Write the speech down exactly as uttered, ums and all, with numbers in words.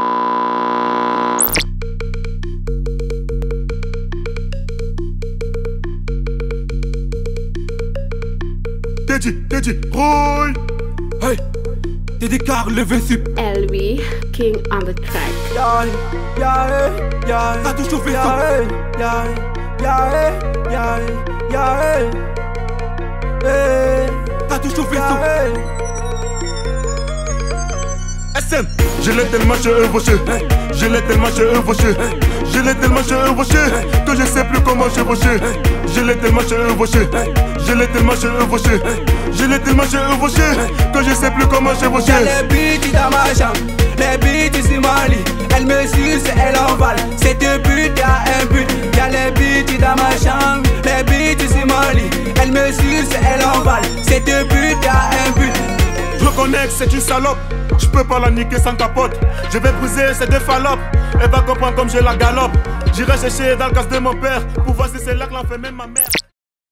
Teddy, Teddy, roll. Hey, Teddy Car, le V-Sup. L V, King on the track. Yeah, yeah, yeah. T'as tout chauffé, yeah, ça. yeah, yeah, yeah, yeah, yeah. T'as tout chauffé, ça. S M, je l'ai tellement chevauché, je l'ai tellement chevauché, je l'ai tellement chevauché que je sais plus comment chevaucher. Je l'ai tellement chevauché, je l'ai tellement chevauché, je l'ai tellement chevauché que je sais plus comment chevaucher. Y'a les bitches dans ma chambre, les bitches du Mali. Elle me suce, elle envale. C'est deux buts, y'a un but. Y'a les bitches dans ma chambre, les bitches du Mali. Elle me suce, elle envale. C'est deux buts, y'a un but. Je reconnais que c'est une salope, je peux pas la niquer sans capote. Je vais briser ces deux falopes, elle va comprendre comme je la galope. J'irai chercher dans le casse de mon père pour voir si c'est là que l'en fait même ma mère.